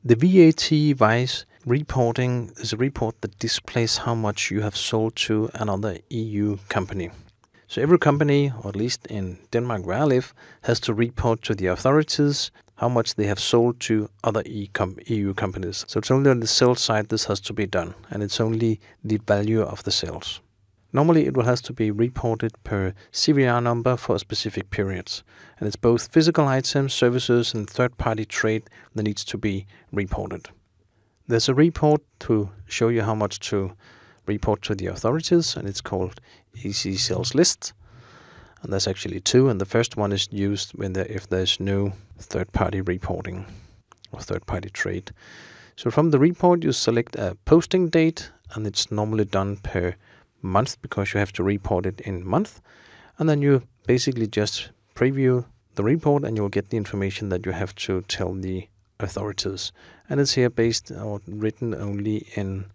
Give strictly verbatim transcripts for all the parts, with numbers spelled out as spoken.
The V A T Vies reporting is a report that displays how much you have sold to another E U company. So every company, or at least in Denmark where I live, has to report to the authorities how much they have sold to other E U companies. So it's only on the sales side this has to be done, and it's only the value of the sales. Normally it will have to be reported per C V R number for specific periods, and it's both physical items, services and third-party trade that needs to be reported. There's a report to show you how much to report to the authorities, and it's called Easy Sales List. And there's actually two, and the first one is used when there, if there's no third-party reporting or third-party trade. So from the report you select a posting date, and it's normally done per month because you have to report it in month. And then you basically just preview the report and you'll get the information that you have to tell the authorities. And it's here based or written only in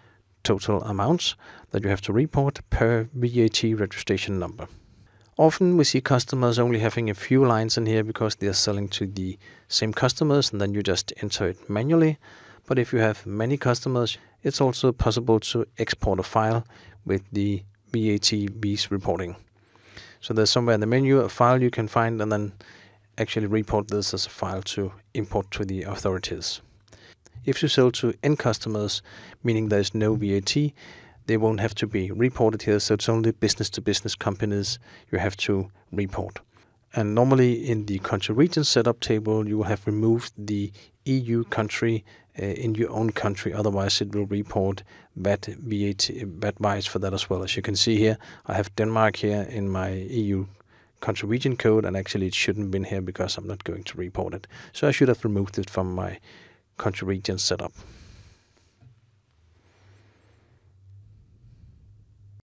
total amounts that you have to report per V A T registration number. Often we see customers only having a few lines in here because they are selling to the same customers, and then you just enter it manually. But if you have many customers, it's also possible to export a file with the V A T Vies reporting. So there's somewhere in the menu a file you can find and then actually report this as a file to import to the authorities. If you sell to end customers, meaning there's no V A T, they won't have to be reported here, so it's only business-to-business companies you have to report. And normally in the country region setup table, you will have removed the E U country uh, in your own country. Otherwise, it will report V A T, V A T, V A T Vies for that as well. As you can see here, I have Denmark here in my E U country region code, and actually it shouldn't have been here because I'm not going to report it. So I should have removed it from my country region setup.